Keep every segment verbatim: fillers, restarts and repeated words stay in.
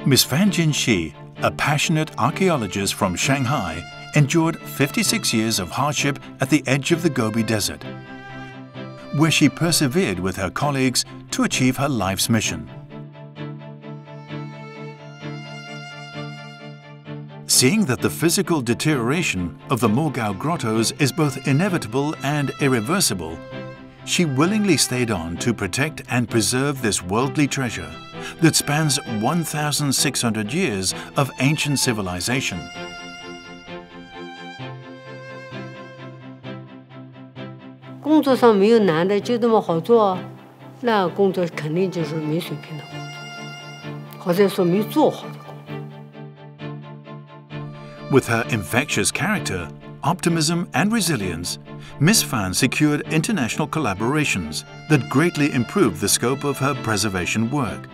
Miss Fan Jinxi, a passionate archaeologist from Shanghai, endured fifty-six years of hardship at the edge of the Gobi Desert, where she persevered with her colleagues to achieve her life's mission. Seeing that the physical deterioration of the Mogao grottos is both inevitable and irreversible, she willingly stayed on to protect and preserve this worldly treasure that spans one thousand six hundred years of ancient civilization. 工作上没有难的，就这么好做，那工作肯定就是没水平的工作，或者说没做好的工作。 With her infectious character, optimism and resilience, Miss Fan secured international collaborations that greatly improved the scope of her preservation work.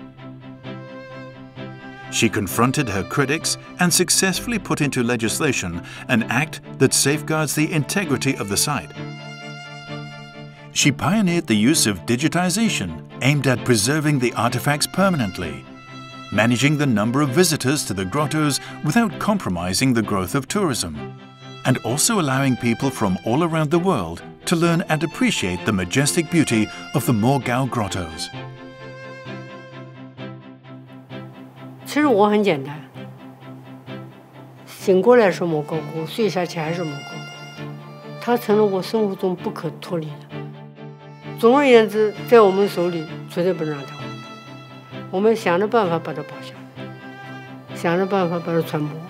She confronted her critics and successfully put into legislation an act that safeguards the integrity of the site. She pioneered the use of digitization aimed at preserving the artifacts permanently, managing the number of visitors to the grottos without compromising the growth of tourism, and also allowing people from all around the world to learn and appreciate the majestic beauty of the Mogao grottos. 其实我很简单，醒过来是莫高窟，睡下去还是莫高窟，它成了我生活中不可脱离的。总而言之，在我们手里绝对不能让它坏，我们想着办法把它保下来，想着办法把它传播。